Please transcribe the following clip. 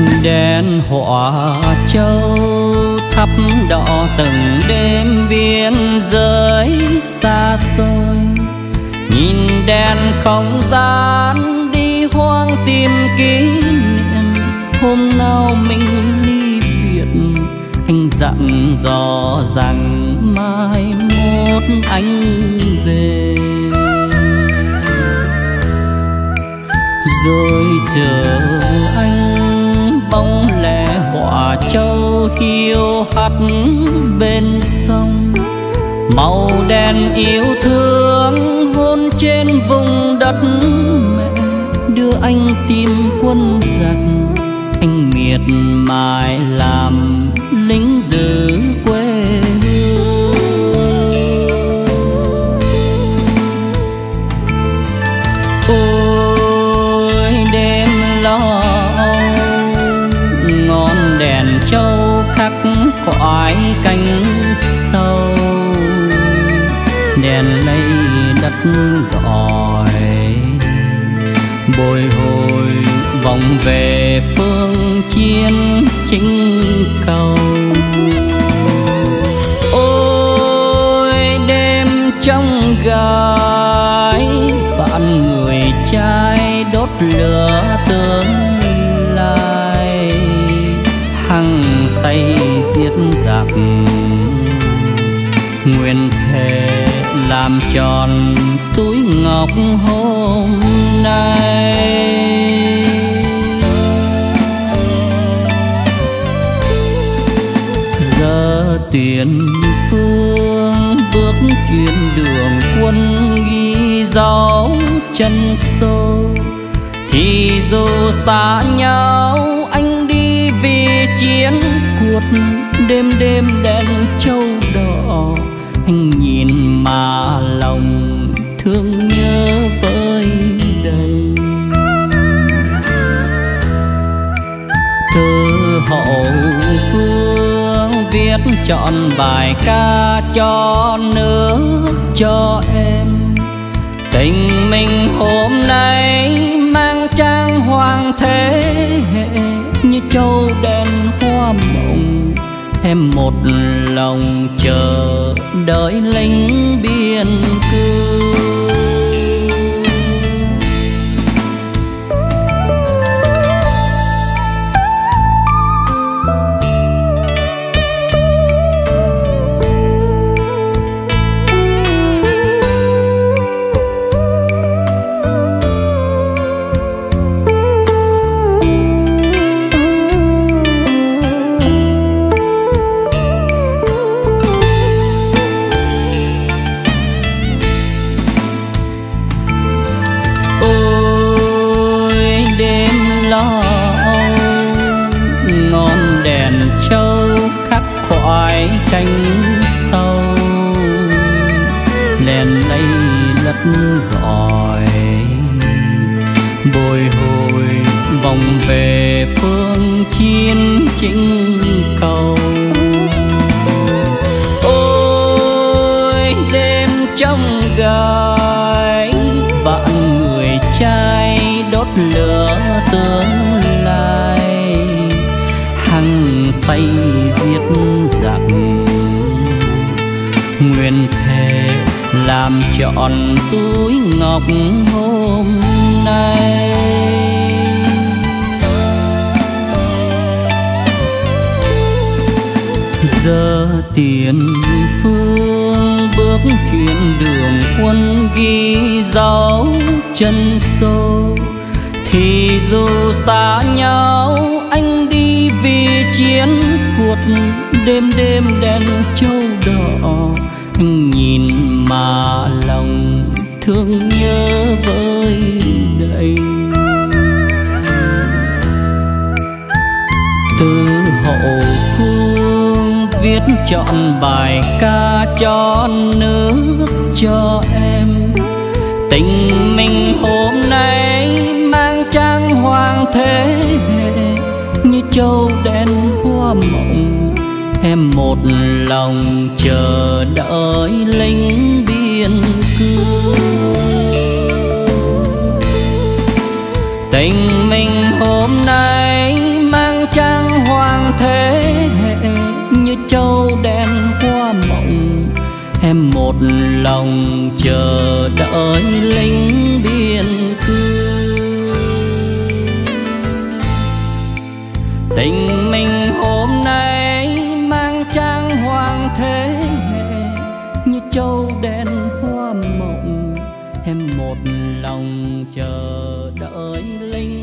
Đèn họa châu thắp đỏ từng đêm biên giới xa xôi, nhìn đèn không gian đi hoang tìm kỷ niệm hôm nào mình ly biệt. Anh dặn dò rằng mai mốt anh về, rồi chờ anh bóng lẻ họa châu hiu hắt bên sông. Màu đèn yêu thương hôn trên vùng đất mẹ, đưa anh tìm quân giặc, anh miệt mài làm lính giữ quê hương. Ôi đêm lo ngọn đèn châu khắc khoải cánh sâu, đèn lấy đất gọi bồi hồi vòng về phương chiến chính cầu. Ôi đêm trong gai vạn người trai đốt lửa tương lai, hăng say giết giặc nguyện thề làm tròn túi ngọc hôm nay. Giờ tiền phương bước chuyến đường quân ghi dấu chân sâu, thì dù xa nhau anh đi vì chiến cuộc. Đêm đêm đèn châu đỏ anh nhìn mà lòng thương nhớ vơi đầy. Từ hậu phương viết trọn bài ca cho nước cho em, tình mình hôm nay mang trang hoàng thế hệ như châu đèn hoa mộng. Em một lòng chờ đợi lính biên cương. Ngọn đèn châu khắc khoải cánh sâu, đèn lấy lất gọi bồi hồi vòng về phương chiến chính cầu. Ôi đêm trong gai vạn người trai đốt lửa tương lai, hăng say giết giặc nguyện thề làm trọn túi ngọc hôm nay. Giờ tiền phương bước chuyến đường quân ghi dấu chân sâu, thì dù xa nhau anh đi vì chiến cuộc. Đêm đêm đèn châu đỏ anh nhìn mà lòng thương nhớ vơi đầy. Từ hậu phương viết trọn bài ca cho nước cho em, tình mình hôm nay mang trang hoàng thế hệ như châu đèn hoa mộng. Em một lòng chờ đợi lính biên cương. Tình mình hôm nay mang mang trang hoàng thế hệ như châu đen hoa mộng. Em một lòng chờ đợi lính biên cương. Tình mình hôm nay mang trang hoàng thế hệ như châu đen hoa mộng. Em một lòng chờ đợi lính